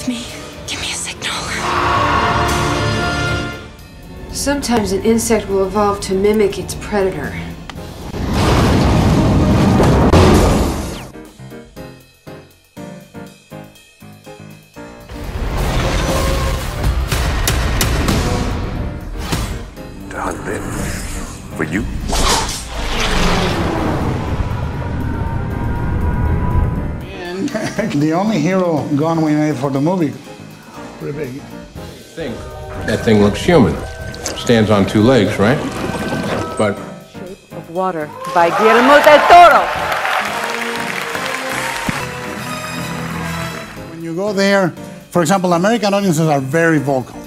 me. Give me a signal. Sometimes an insect will evolve to mimic its predator. To hunt them. For you? The only hero gun we made for the movie. Pretty big. That thing looks human. Stands on two legs, right? But Shape of Water by Guillermo del Toro. When you go there, for example, American audiences are very vocal.